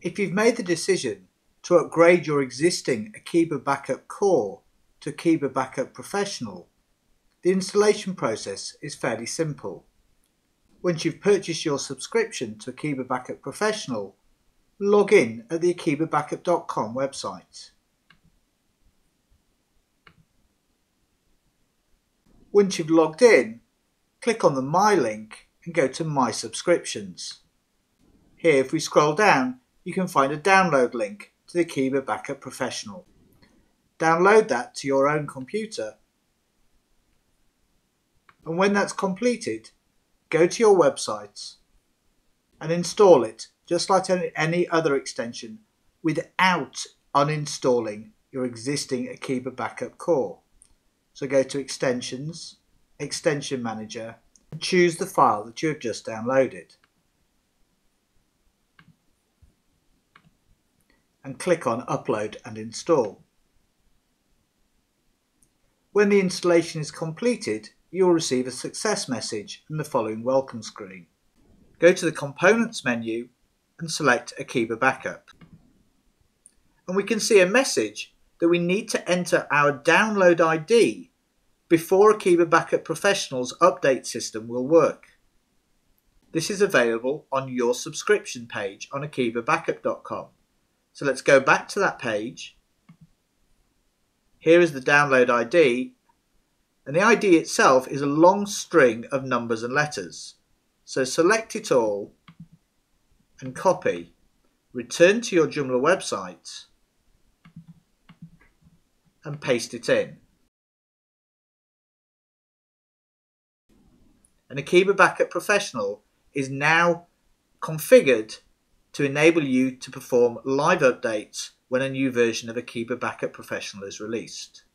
If you've made the decision to upgrade your existing Akiba Backup Core to Akiba Backup Professional, the installation process is fairly simple. Once you've purchased your subscription to Akiba Backup Professional, log in at the akibabackup.com website. Once you've logged in, click on the My link and go to My Subscriptions. Here, if we scroll down, you can find a download link to the Akiba Backup Professional. Download that to your own computer, and when that's completed, go to your website and install it just like any other extension without uninstalling your existing Akiba Backup Core. So go to Extensions, Extension Manager, and choose the file that you have just downloaded. And click on Upload and Install. When the installation is completed, you will receive a success message and the following welcome screen. Go to the Components menu and select Akiba Backup. And we can see a message that we need to enter our download ID before Akiba Backup Professional's update system will work. This is available on your subscription page on akibabackup.com. So let's go back to that page. Here is the download ID, and the ID itself is a long string of numbers and letters. So select it all and copy. Return to your Joomla website and paste it in. And Akiba Backup Professional is now configured to enable you to perform live updates when a new version of Akiba Backup Professional is released.